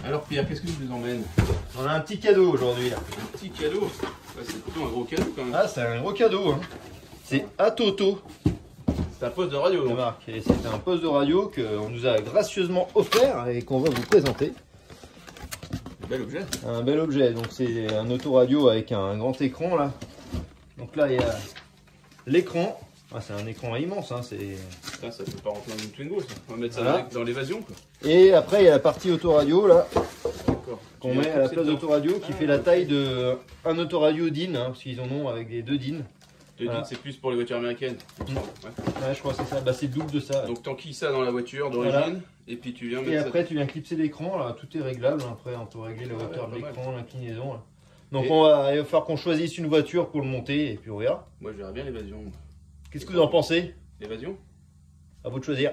Alors Pierre, qu'est-ce que tu nous emmènes? On a un petit cadeau aujourd'hui là. Un petit cadeau. Ouais, c'est plutôt un gros cadeau quand même. Ah, c'est un gros cadeau. Hein. C'est Atoto. C'est un poste de radio. La Donc. marque. Et c'est un poste de radio qu'on nous a gracieusement offert et qu'on va vous présenter. Un bel objet. Un bel objet. Donc c'est un autoradio avec un grand écran là. Donc là il y a l'écran. Ah, c'est un écran immense. Hein. Ça peut pas rentrer dans une Twingo ça. On va mettre ça voilà. dans l'évasion quoi. Et après il y a la partie autoradio là. D'accord. Qu'on met à la place d'autoradio qui fait la taille de un autoradio DIN. Hein, parce qu'ils en ont avec des 2 DIN. Voilà. C'est plus pour les voitures américaines. Ouais, je crois que c'est ça. Bah, c'est le double de ça. Donc t'enquilles ça dans la voiture d'origine voilà. Et puis tu viens mettre et après ça... tu viens clipser l'écran, là tout est réglable. Après on peut régler la hauteur de l'écran, l'inclinaison. Là. Donc il va falloir qu'on choisisse une voiture pour le monter et puis on verra. Moi je verrais bien l'évasion. Qu'est-ce que vous en pensez? L'évasion? À vous de choisir.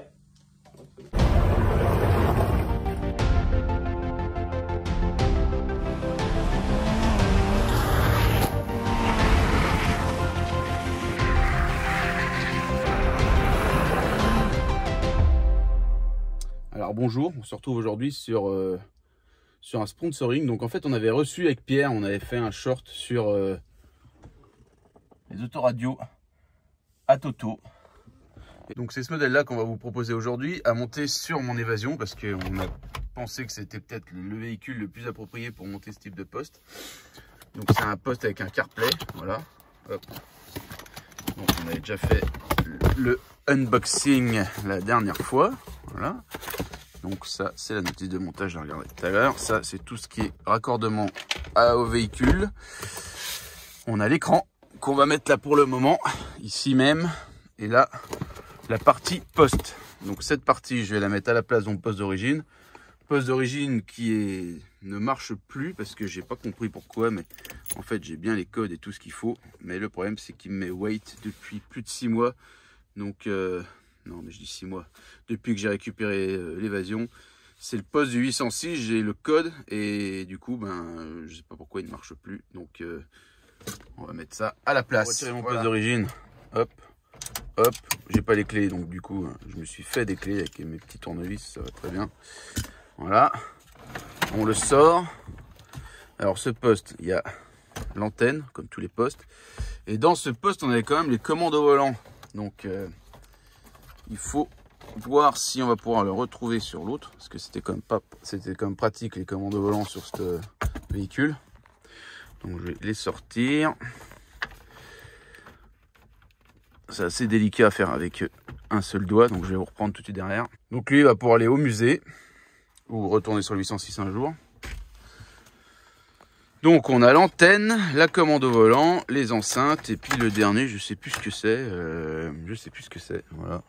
Alors bonjour, on se retrouve aujourd'hui sur un sponsoring. Donc en fait on avait reçu avec Pierre, on avait fait un short sur les autoradios Atoto. Et donc c'est ce modèle là qu'on va vous proposer aujourd'hui à monter sur mon évasion parce qu'on a pensé que c'était peut-être le véhicule le plus approprié pour monter ce type de poste. Donc c'est un poste avec un CarPlay, voilà. Hop. Donc on avait déjà fait le unboxing la dernière fois, voilà. Donc ça c'est la notice de montage, je l'ai regardé tout à l'heure. Ça c'est tout ce qui est raccordement au véhicule. On a l'écran qu'on va mettre là pour le moment, ici même. Et là, la partie poste. Donc cette partie, je vais la mettre à la place de mon poste d'origine. Poste d'origine qui ne marche plus parce que j'ai pas compris pourquoi. Mais en fait, j'ai bien les codes et tout ce qu'il faut. Mais le problème, c'est qu'il me met wait depuis plus de 6 mois. Donc... non mais je dis 6 mois, depuis que j'ai récupéré l'évasion, c'est le poste du 806, j'ai le code et du coup ben je sais pas pourquoi il ne marche plus, donc on va mettre ça à la place. Retirer mon poste d'origine, hop, hop, j'ai pas les clés donc du coup je me suis fait des clés avec mes petits tournevis, ça va très bien. Voilà, on le sort. Alors ce poste, il y a l'antenne comme tous les postes et dans ce poste on avait quand même les commandes au volant, donc il faut voir si on va pouvoir le retrouver sur l'autre, parce que c'était quand même pratique les commandes au volant sur ce véhicule. Donc je vais les sortir. C'est assez délicat à faire avec un seul doigt, donc je vais vous reprendre tout de suite derrière. Donc lui il va pouvoir aller au musée ou retourner sur le 806 un jour. Donc on a l'antenne, la commande au volant, les enceintes et puis le dernier, je sais plus ce que c'est. Voilà.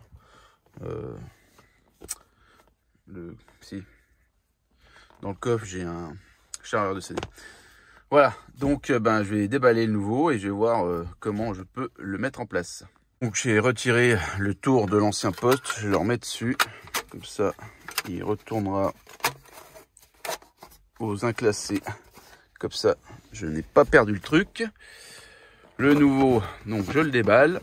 Si dans le coffre j'ai un chargeur de CD. Voilà, donc ben je vais déballer le nouveau et je vais voir comment je peux le mettre en place. Donc j'ai retiré le tour de l'ancien poste, je le remets dessus, comme ça il retournera aux inclassés, comme ça je n'ai pas perdu le truc. Le nouveau, donc je le déballe.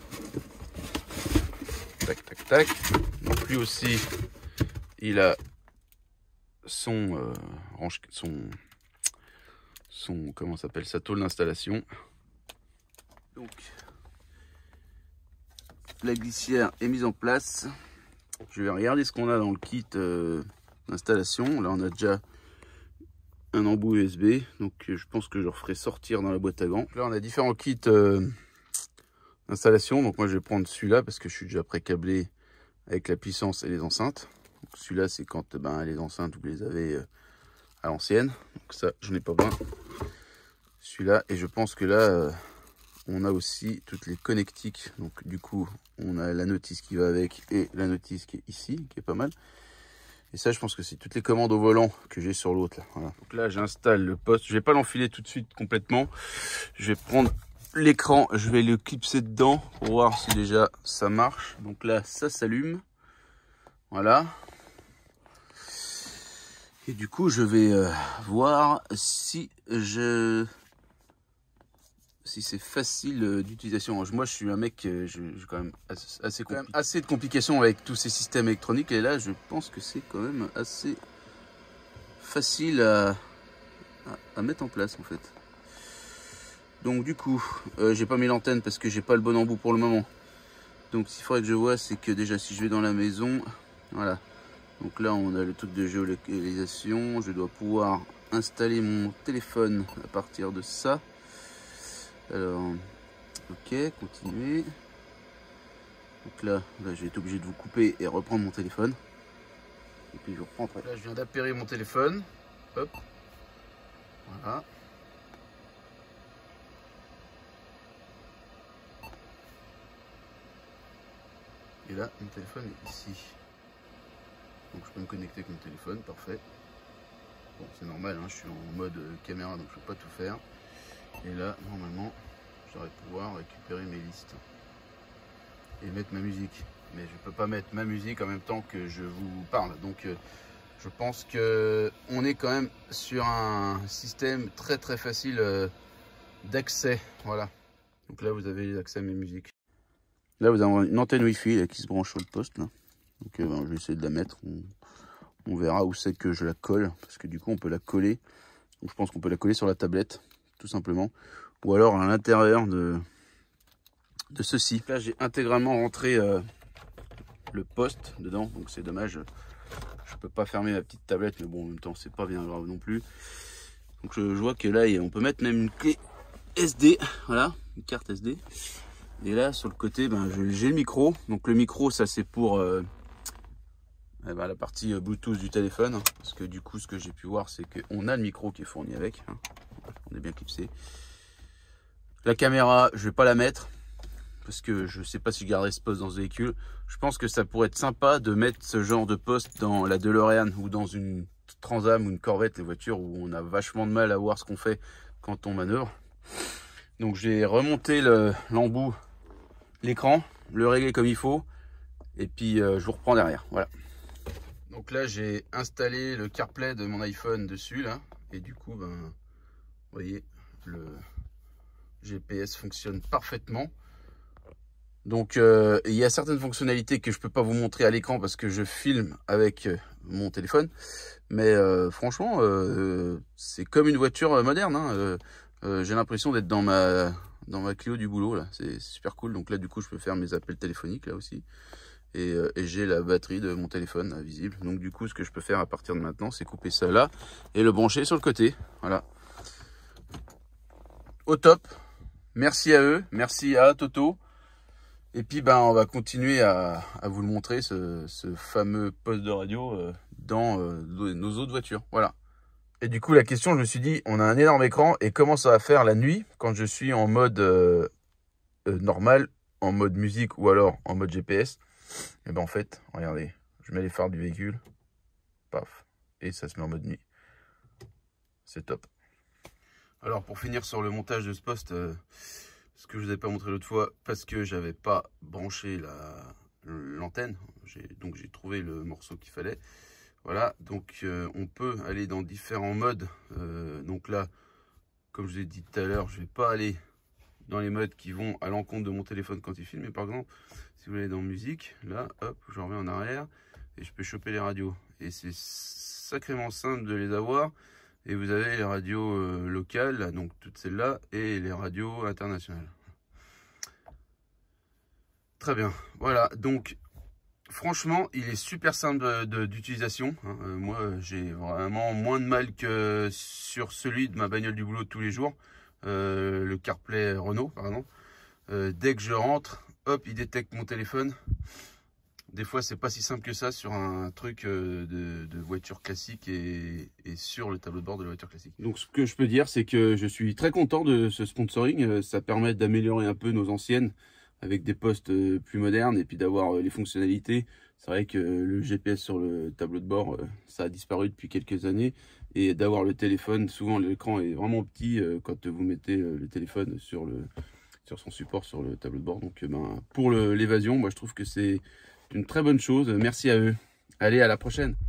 Tac, tac, tac. Donc lui aussi, il a son comment s'appelle, sa tôle d'installation. Donc la glissière est mise en place. Je vais regarder ce qu'on a dans le kit d'installation. Là on a déjà un embout USB, donc je pense que je le referai sortir dans la boîte à gants. Là on a différents kits d'installation, donc moi je vais prendre celui-là parce que je suis déjà pré-câblé avec la puissance et les enceintes. Celui-là c'est quand les enceintes vous les avez à l'ancienne, donc ça je n'ai pas besoin. Celui-là, et je pense que là on a aussi toutes les connectiques, donc du coup on a la notice qui va avec et la notice qui est ici, qui est pas mal. Et ça je pense que c'est toutes les commandes au volant que j'ai sur l'autre là. Voilà. Donc là j'installe le poste, je vais pas l'enfiler tout de suite complètement, je vais prendre l'écran, je vais le clipser dedans pour voir si déjà ça marche. Donc là ça s'allume, voilà. Et du coup je vais voir si c'est facile d'utilisation. Moi je suis un mec, j'ai quand même assez de complications avec tous ces systèmes électroniques, et là je pense que c'est quand même assez facile à mettre en place en fait. Donc du coup, j'ai pas mis l'antenne parce que j'ai pas le bon embout pour le moment. Donc ce qu'il faudrait que je vois, c'est que déjà si je vais dans la maison, voilà. Donc là on a le truc de géolocalisation, je dois pouvoir installer mon téléphone à partir de ça. Alors, ok, continuer. Donc là, je vais être obligé de vous couper et reprendre mon téléphone. Et puis je reprends après. Là je viens d'appairer mon téléphone. Hop. Voilà. Et là, mon téléphone est ici. Donc je peux me connecter avec mon téléphone, parfait. Bon, c'est normal, hein, je suis en mode caméra, donc je ne peux pas tout faire. Et là, normalement, je devrais pouvoir récupérer mes listes. Et mettre ma musique. Mais je ne peux pas mettre ma musique en même temps que je vous parle. Donc je pense qu'on est quand même sur un système très très facile d'accès. Voilà. Donc là, vous avez accès à mes musiques. Là, vous avez une antenne Wi-Fi là, qui se branche sur le poste. Là. Donc, je vais essayer de la mettre. On verra où c'est que je la colle. Parce que du coup, on peut la coller. Donc, je pense qu'on peut la coller sur la tablette, tout simplement. Ou alors à l'intérieur de ceci. Là, j'ai intégralement rentré le poste dedans. Donc, c'est dommage. Je peux pas fermer ma petite tablette. Mais bon, en même temps, c'est pas bien grave non plus. Donc, je vois que là, on peut mettre même une clé SD. Voilà, une carte SD. Et là sur le côté j'ai le micro, donc le micro ça c'est pour la partie Bluetooth du téléphone, parce que du coup ce que j'ai pu voir c'est qu'on a le micro qui est fourni avec, hein. On est bien clipsé. La caméra je vais pas la mettre parce que je sais pas si je garderai ce poste dans ce véhicule. Je pense que ça pourrait être sympa de mettre ce genre de poste dans la DeLorean ou dans une Transam ou une Corvette, les voitures où on a vachement de mal à voir ce qu'on fait quand on manœuvre. Donc j'ai remonté l'embout, l'écran, le régler comme il faut, et puis je vous reprends derrière. Voilà. Donc là j'ai installé le CarPlay de mon iPhone dessus là, et du coup vous voyez le GPS fonctionne parfaitement. Donc il y a certaines fonctionnalités que je peux pas vous montrer à l'écran parce que je filme avec mon téléphone, mais franchement c'est comme une voiture moderne, hein. J'ai l'impression d'être dans ma Clio du boulot là, c'est super cool. Donc là du coup je peux faire mes appels téléphoniques là aussi, et j'ai la batterie de mon téléphone là, visible. Donc du coup ce que je peux faire à partir de maintenant, c'est couper ça là et le brancher sur le côté. Voilà, au top. Merci à eux, merci à Toto. Et puis on va continuer à vous le montrer, ce fameux poste de radio dans nos autres voitures. Voilà. Et du coup la question, je me suis dit, on a un énorme écran, et comment ça va faire la nuit quand je suis en mode normal, en mode musique ou alors en mode GPS. Et en fait, regardez, je mets les phares du véhicule, paf, et ça se met en mode nuit. C'est top. Alors pour finir sur le montage de ce poste, ce que je vous avais pas montré l'autre fois, parce que j'avais pas branché l'antenne, donc j'ai trouvé le morceau qu'il fallait. Voilà, donc on peut aller dans différents modes. Donc là, comme je vous ai dit tout à l'heure, je vais pas aller dans les modes qui vont à l'encontre de mon téléphone quand il filme. Mais par exemple, si vous allez dans musique, là, hop, je reviens en arrière et je peux choper les radios. Et c'est sacrément simple de les avoir. Et vous avez les radios locales, donc toutes celles-là, et les radios internationales. Très bien, voilà, donc franchement, il est super simple d'utilisation. Moi, j'ai vraiment moins de mal que sur celui de ma bagnole du boulot de tous les jours. Le CarPlay Renault, par exemple. Dès que je rentre, hop, il détecte mon téléphone. Des fois, c'est pas si simple que ça sur un truc de voiture classique et sur le tableau de bord de la voiture classique. Donc, ce que je peux dire, c'est que je suis très content de ce sponsoring. Ça permet d'améliorer un peu nos anciennes avec des postes plus modernes et puis d'avoir les fonctionnalités. C'est vrai que le GPS sur le tableau de bord, ça a disparu depuis quelques années. Et d'avoir le téléphone, souvent l'écran est vraiment petit quand vous mettez le téléphone sur son support sur le tableau de bord. Donc pour l'évasion, moi je trouve que c'est une très bonne chose. Merci à eux. Allez, à la prochaine.